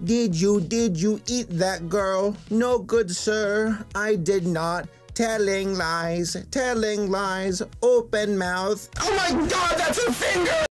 Did you eat that girl? No, good sir, I did not. Telling lies, open mouth. Oh my God, that's a finger!